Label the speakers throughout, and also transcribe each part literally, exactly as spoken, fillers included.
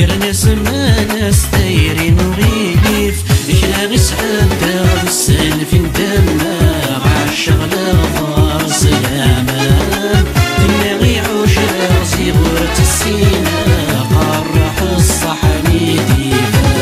Speaker 1: قرناس ماناس دايرين وغيليف إكلاغي سعادة بالسن في ندمنا عالشغلة غار سلامان تناغي عوشة صغورة السينا قرح الصحني ديفا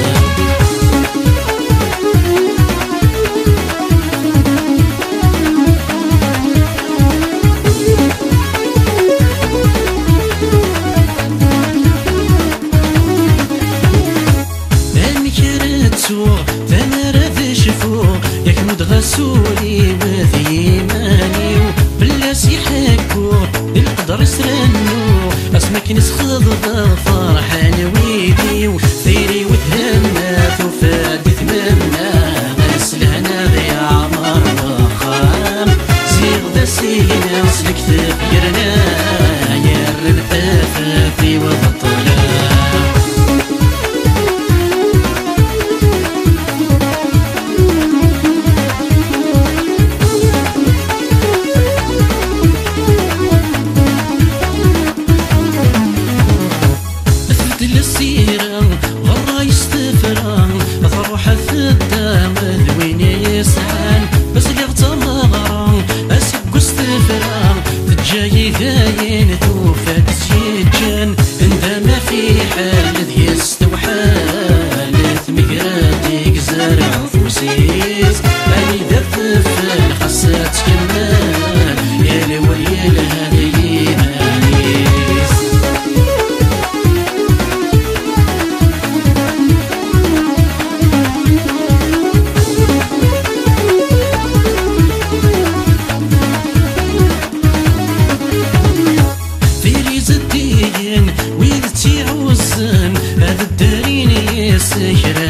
Speaker 1: ثمرة ذي شفو يكمد غسولي وذي ماني بلاس يحكو للقدر يسرنو اسمك نسخذ فرحان ويدي وثيري وتهمات وفاد ثمنا غسل هنا ذي عمر وخام زيغ ذا سينا وسلك تغيرنا يا الربثاثي وبطلان غرا يستفران ثروح الثدام ذوين يسعان بس قغت مغران اسق استفران تجاي ذاين توفاك سيجان عندما في حال ذي يستوحال ثمقراتيك زرع فوسيس اني دففل خاصات كمان يا لويل هذي مانيس ويذ تعوزن هذا الدارين يسكر